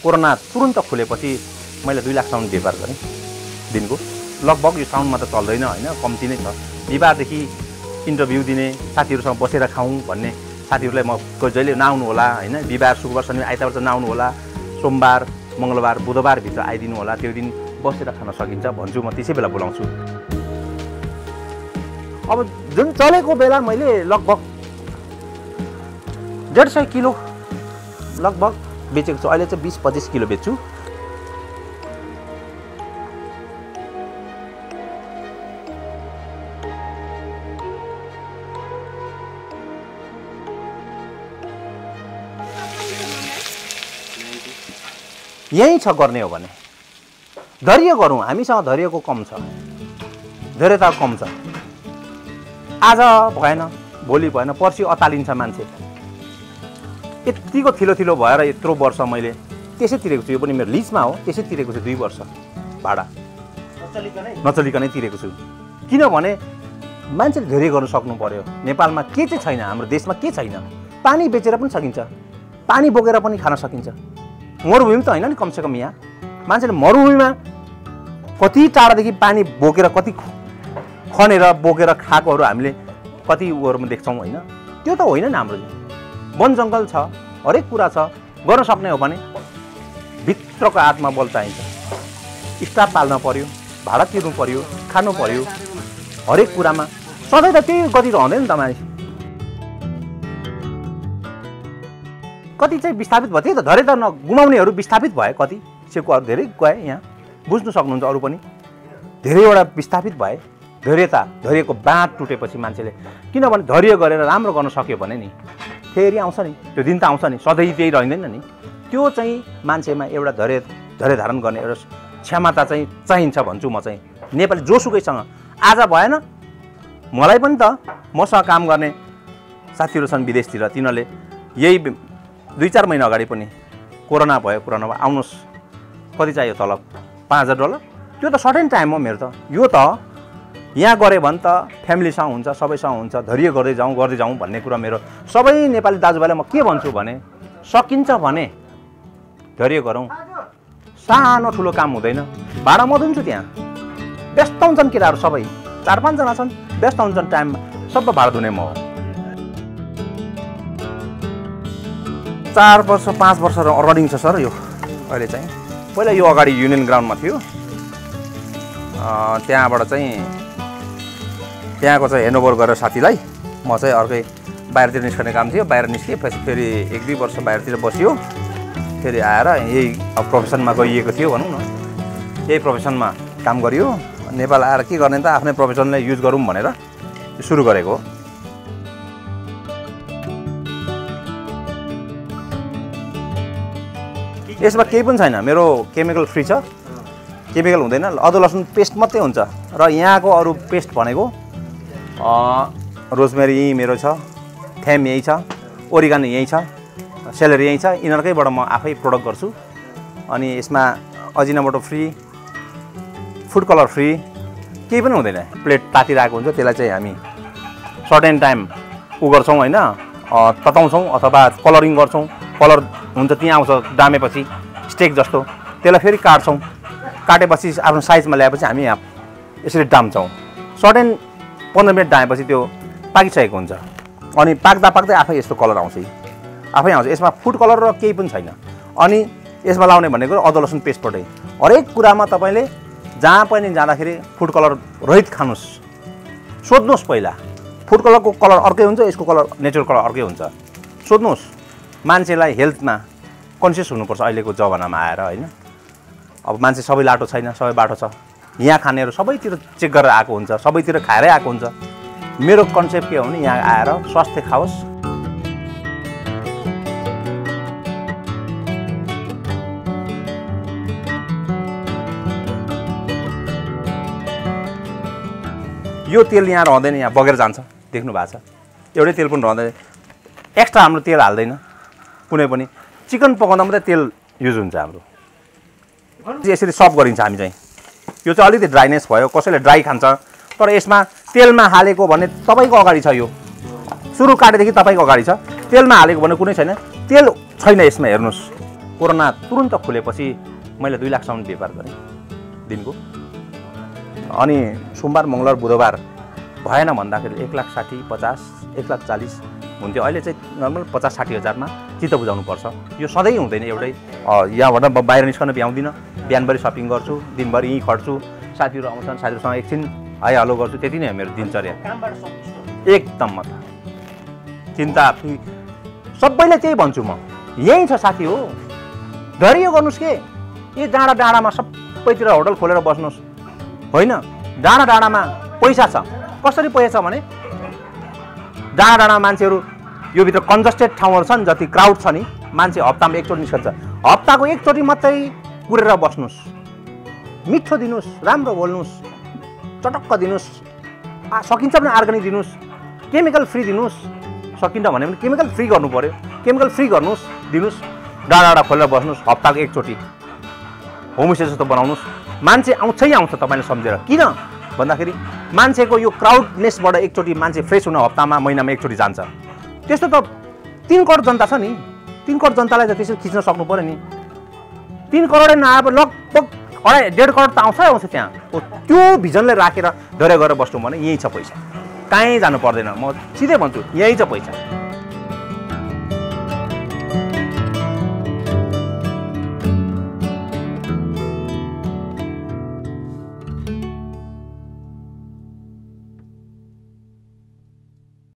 Corona तुरुन्त खुलेपछि मैले 2 लाखसम्म व्यापार गरेँ दिनको। लगभग यो साउन्डमा त चल्दैन होइन, कम्ती नै छ। बिहिबारदेखि इन्टरभ्यू दिने, साथीहरूसँग बसेर खाउँ भन्ने साथीहरूलाई म जहिले नआउनु होला होइन, बिहिबार शुक्रबार शनिबार आइतबार चाहिँ नआउनु होला, सोमबार मङ्गलबार बुधबारभित्र आइदिनु होला, त्यो दिन बसेर खान सकिन्छ भन्छु, म त्यसै बेला बोलाउँछु। अब जुन चलेको बेला मैले लगभग 150 किलो लगभग बेचेको छु। अहिले चाहिँ 20-25 किलो बेच्छु। यही छ गर्ने हो भने धैर्य गरौँ। हामीसँग धैर्यको कम छ, धैर्यता कम छ। आज भएन, भोलि भएन, पर्सि अतालिन्छ मान्छे। यतिको थिलो भएर यत्रो वर्ष मैले त्यसै तिरेको छु। यो पनि मेरो लिजमा हो, त्यसै तिरेको छु 2 वर्ष भाडा नचलिकनै तिरेको छु। किनभने मान्छेले धेरै गर्नु सक्नु पर्यो। नेपालमा के चाहिँ छैन, हाम्रो देशमा के छैन? पानी बेचेर पनि सकिन्छ, पानी बोकेर पनि खान सकिन्छ। मरुभूमि त होइन नि, कमसेकम यहाँ मान्छेले मरुभूमिमा कति टाढादेखि पानी बोकेर कति खनेर बोकेर खाएकोहरू हामीले कति उहरूमा देख्छौँ होइन। त्यो त होइन नि हाम्रो। वन जङ्गल छ, हरेक कुरा छ, गर्न सक्ने हो भने भित्रको आत्मबल चाहिन्छ। स्टाफ पाल्न पर्यो, भाडा तिर्नु पर्यो, खानु पर्यो, हरेक कुरामा सधैँ त त्यही गति रहँदैन नि त। मान्छे कति चाहिँ विस्थापित भयो, त्यही त धैर्यता गुमाउनेहरू विस्थापित भए, कति सेकुवाहरू धेरै गए। यहाँ बुझ्नु सक्नुहुन्छ, अरू पनि धेरैवटा विस्थापित भए। धैर्यको बाँध टुटेपछि मान्छेले, किनभने धैर्य गरेर राम्रो गर्न सक्यो भने नि फेरि आउँछ नि, त्यो दिन त आउँछ नि, सधैँ त्यही रहँदैन नि। त्यो चाहिँ मान्छेमा एउटा धैर्य धारण गर्ने एउटा क्षमता चाहिँ चाहिन्छ भन्छु म चाहिँ। नेपाली जोसुकैसँग आज भएन, मलाई पनि त मसँग काम गर्ने साथीहरू छन् विदेशतिर, तिनीहरूले यही 2-4 महिना अगाडि पनि कोरोना भयो, कोरोनामा आउनुहोस् कति चाहियो तलब, $5000। त्यो त सर्टेन टाइम हो मेरो त। यो त यहाँ गऱ्यो भने त फ्यामिलीसँग हुन्छ, सबैसँग हुन्छ, धैर्य गर्दै जाउँ भन्ने कुरा मेरो सबै नेपाली दाजुभाइलाई म के भन्छु भने, सकिन्छ भने धैर्य गरौँ। सानो ठुलो काम हुँदैन। भाडा म दिन्छु, त्यहाँ व्यस्त हुन्छन् केटाहरू, सबै 4-5 जना छन्, व्यस्त हुन्छन् टाइममा, सबै भाडा दिने म हो। 4 वर्ष 5 वर्ष रनिङ छ सर यो। अहिले चाहिँ पहिला यो अगाडि युनियन ग्राउन्डमा थियो, त्यहाँबाट चाहिँ त्यहाँको चाहिँ हेन्डओभर गरेर साथीलाई, म चाहिँ अर्कै बाहिरतिर निस्कने काम थियो, बाहिर निस्केँ। पछि फेरि 1-2 वर्ष बाहिरतिर बसियो, फेरि आएर यही प्रोफेसनमा गइएको थियो भनौँ न। यही प्रोफेसनमा काम गरियो। नेपाल आएर के गर्ने त, आफ्नै प्रोफेसनलाई युज गरौँ भनेर सुरु गरेको हो। यसमा केही पनि छैन, मेरो केमिकल फ्री छ, केमिकल हुँदैन। अदुवा लसुन पेस्ट मात्रै हुन्छ। र यहाँको अरू पेस्ट भनेको रोजमेरी यहीँ मेरो छ, थेम यहीँ छ, ओरिगानो यहीँ छ, सेलेरी यहीँ छ। यिनीहरूकैबाट म आफै प्रडक्ट गर्छु। अनि यसमा Ajinomoto free, food colour free, केही पनि हुँदैन। प्लेट तातिरहेको हुन्छ, त्यसलाई चाहिँ हामी सर्टेन टाइम गर्छौँ होइन, तताउँछौँ अथवा कलरिङ गर्छौँ। कलर हुन्छ त्यहाँ आउँछ डामेपछि स्टेक जस्तो, त्यसलाई फेरि काट्छौँ। काटेपछि आफ्नो साइजमा ल्याएपछि हामी यहाँ यसरी डाम्छौँ। सर्टेन 15 मिनट डामेपछि त्यो पाकिसकेको हुन्छ। अनि पाक्दा आफै यस्तो कलर आउँछ, आफै आउँछ। यसमा फुड कलर र केही पनि छैन। अनि यसमा लाउने भनेको अदुवा लसुन पेस्टबाटै। हरेक कुरामा तपाईँले जहाँ पनि जाँदाखेरि फुड कलर रहित खानुहोस्, सोध्नुहोस् पहिला। फुड कलरको कलर अर्कै हुन्छ, यसको कलर नेचुरल कलर अर्कै हुन्छ। सोध्नुहोस्। मान्छेलाई हेल्थमा कन्सियस हुनुपर्छ अहिलेको जमानामा आएर होइन। अब मान्छे सबै लाटो छैन, सबै बाटो छ। यहाँ खानेहरू सबैतिर चेक गरेर आएको हुन्छ, सबैतिर खाएरै आएको हुन्छ। मेरो कन्सेप्ट के हो भने यहाँ आएर स्वास्थ्य खाओस्। यो तेल यहाँ रहँदैन, यहाँ बगेर जान्छ, देख्नु भएको छ। एउटै तेल पनि रहँदैन, एक्स्ट्रा हाम्रो तेल हाल्दैन कुनै पनि। चिकन पकाउँदा मात्रै तेल युज हुन्छ हाम्रो। यसरी सर्भ गरिन्छ हामी चाहिँ। यो चाहिँ अलिकति ड्राइनेस भयो, कसैले ड्राई खान्छ, तर यसमा तेलमा हालेको भने तपाईँको अगाडि छ। यो सुरु काटेदेखि तपाईँको अगाडि छ। तेलमा हालेको भने कुनै छैन, तेल छैन यसमा। हेर्नुहोस् कोरोना तुरुन्त खुलेपछि मैले 2 लाखसम्म व्यापार गरेँ दिनको। अनि सोमबार मङ्गलबार बुधबार भएन भन्दाखेरि 1,60,000 50 1,40,000 हुन्थ्यो। अहिले चाहिँ नर्मल 50-60 हजारमा चित्त बुझाउनु पर्छ। यो सधैँ हुँदैन एउटै। यहाँबाट बाहिर निस्कन भ्याउँदिनँ, बिहानभरि सपिङ गर्छु, दिनभरि यहीँ खट्छु, साथीहरू आउँछन्, साथीहरूसँग एकछिन हाई हेलो गर्छु, त्यति नै हो मेरो दिनचर्या। एकदम मात्र चिन्ता सबैले त्यही भन्छु म, यहीँ छ साथी हो, धैर्य गर्नुहोस् के। यो डाँडा डाँडामा सबैतिर होटल खोलेर बस्नुहोस् होइन, डाँडा डाँडामा पैसा छ। कसरी पैसा छ भने डाँडा डाँडामा मान्छेहरू यो भित्र कन्जस्टेड ठाउँहरू छन्, जति क्राउड छ नि, मान्छे हप्तामा एकचोटि निस्कन्छ। हप्ताको एकचोटि मात्रै कुरेर बस्नुहोस्, मिठो दिनुहोस्, राम्रो बोल्नुहोस्, चटक्क दिनुहोस्, सकिन्छ भने अर्ग्यानिक दिनुहोस्, केमिकल फ्री दिनुहोस्, सकिन्छ भने पनि केमिकल फ्री गर्नु पर्यो, केमिकल फ्री गर्नुहोस्, दिनुहोस्। डाँडा डाँडा खोलेर बस्नुहोस्, हप्ताको एकचोटि होमस्टे जस्तो बनाउनुहोस्। मान्छे आउँछै आउँछ तपाईँले सम्झेर। किन भन्दाखेरि मान्छेको यो क्राउडनेसबाट एकचोटि मान्छे फ्रेस हुन हप्तामा महिनामा एकचोटि जान्छ। त्यस्तो त 3 करोड जनता छ नि, 3 करोड जनतालाई त त्यसरी खिच्न सक्नु पर्यो नि। 3 करोडै नआए लगभग 1.5 करोड त आउँछ त्यहाँ। त्यो भिजनले राखेर धैर्य गरेर बस्नु भने यहीँ छ पैसा, कहीँ जानु पर्दैन। म सिधै भन्छु यहीँ छ पैसा।